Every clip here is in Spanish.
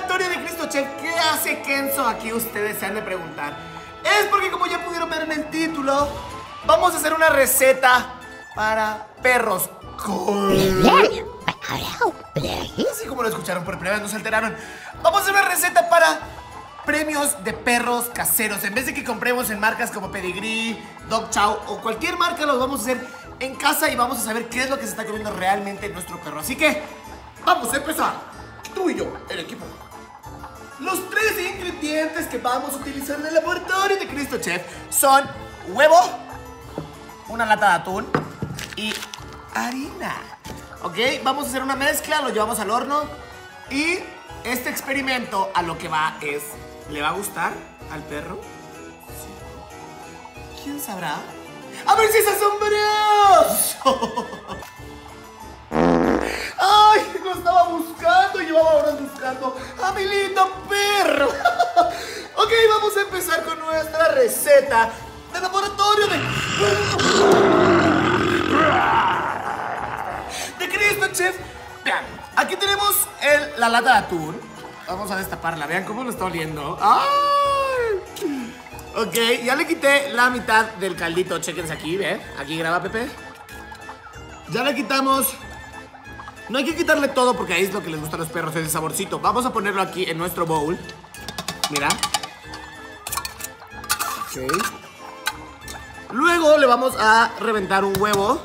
laboratorio de Cristo Chef. ¿Qué hace Kenzo aquí? Ustedes se han de preguntar. Es porque, como ya pudieron ver en el título, vamos a hacer una receta para perros. Así como lo escucharon por primera vez, no se alteraron. Vamos a hacer una receta para premios de perros caseros. En vez de que compremos en marcas como Pedigree, Dog Chow o cualquier marca, los vamos a hacer en casa y vamos a saber qué es lo que se está comiendo realmente nuestro perro. Así que vamos a empezar. Tú y yo, el equipo. Los 3 ingredientes que vamos a utilizar en el laboratorio de Cristo Chef son huevo, una lata de atún y harina. Ok, vamos a hacer una mezcla, lo llevamos al horno. Y este experimento a lo que va es, ¿le va a gustar al perro? Sí. ¿Quién sabrá? ¡A ver si es asombroso! ¡Ay! Lo estaba buscando, llevaba horas buscando a mi lindo perro. Ok, vamos a empezar con nuestra receta de laboratorio de Cristo Chef. Vean, aquí tenemos la lata de atún. Vamos a destaparla, vean cómo lo está oliendo. ¡Ay! Ok, ya le quité la mitad del caldito. Chéquense aquí, ¿ven? Aquí graba Pepe. Ya le quitamos. No hay que quitarle todo porque ahí es lo que les gusta a los perros, el saborcito. Vamos a ponerlo aquí en nuestro bowl. Mira. Ok. Luego le vamos a reventar un huevo.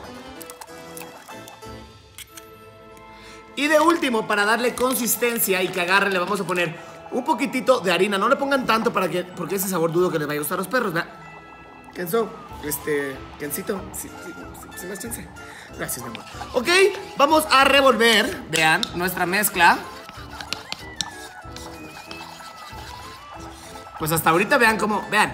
Y de último, para darle consistencia y que agarre, le vamos a poner un poquitito de harina. No le pongan tanto porque ese sabor dudo que les vaya a gustar a los perros, ¿verdad? Kenzo, Kencito, sí, me das chance. Gracias, mi amor. Ok, vamos a revolver, vean, nuestra mezcla. Pues hasta ahorita vean cómo, vean.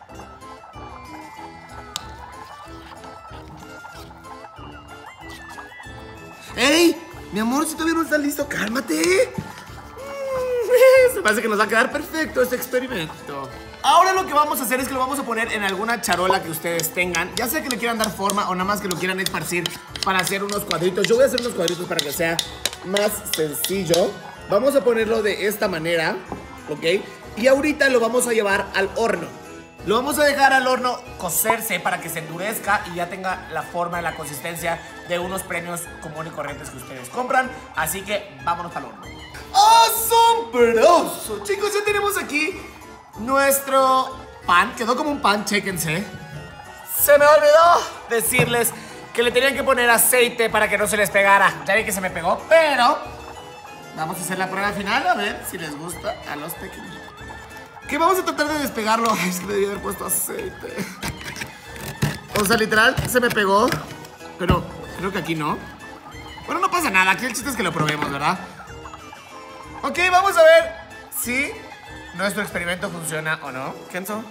¡Ey! Mi amor, si todavía no está listo, cálmate. Se parece que nos va a quedar perfecto este experimento. Ahora lo que vamos a hacer es que lo vamos a poner en alguna charola que ustedes tengan. Ya sea que le quieran dar forma o nada más que lo quieran esparcir para hacer unos cuadritos. Yo voy a hacer unos cuadritos para que sea más sencillo. Vamos a ponerlo de esta manera, ¿ok? Y ahorita lo vamos a llevar al horno. Lo vamos a dejar al horno cocerse para que se endurezca y ya tenga la forma y la consistencia de unos premios comunes y corrientes que ustedes compran. Así que vámonos al horno. ¡Asombroso! Chicos, ya tenemos aquí nuestro pan. Quedó como un pan, chéquense. Se me olvidó decirles que le tenían que poner aceite para que no se les pegara. Ya vi que se me pegó, pero vamos a hacer la prueba final a ver si les gusta a los pequeños. Que vamos a tratar de despegarlo. Ay, es que le debí haber puesto aceite. O sea, literal, se me pegó. Pero creo que aquí no. Bueno, no pasa nada. Aquí el chiste es que lo probemos, ¿verdad? Ok, vamos a ver si nuestro experimento funciona o no. ¿Kenzo?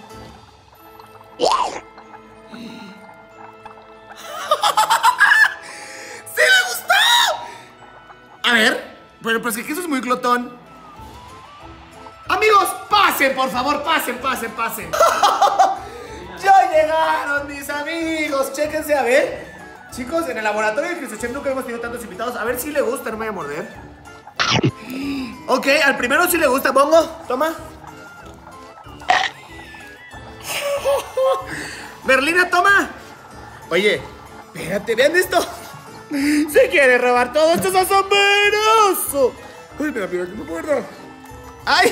¡Sí le gustó! A ver. Bueno, pues que eso es muy glotón. Amigos, pasen, por favor, pasen. Ya llegaron mis amigos. Chéquense, a ver. Chicos, en el laboratorio de Cristo Chef nunca hemos tenido tantos invitados. A ver si le gusta, no me voy a morder. Ok, al primero sí le gusta. Bongo, toma. Berlina, toma. Oye, espérate, vean esto. Se quiere robar todo. Esto es asombroso. Ay, mira, que me muerda. ¡Ay!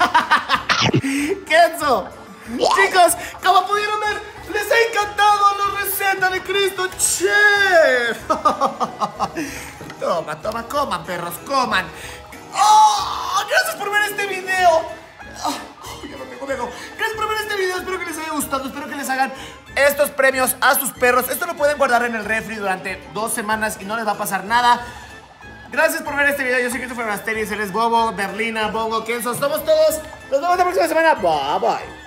¡Kenzo! Chicos, como pudieron ver, les ha encantado la receta de Cristo Chef. Toma, coman, perros, coman. ¡Oh! Gracias por ver este video. Ya no tengo dedo. Gracias por ver este video, espero que les haya gustado. Espero que les hagan estos premios a sus perros. Esto lo pueden guardar en el refri durante 2 semanas y no les va a pasar nada. Gracias por ver este video. Yo soy Christopher Asteris, él es Bobo, Berlina, Bongo, Kenzo. Somos todos. Nos vemos la próxima semana. Bye bye.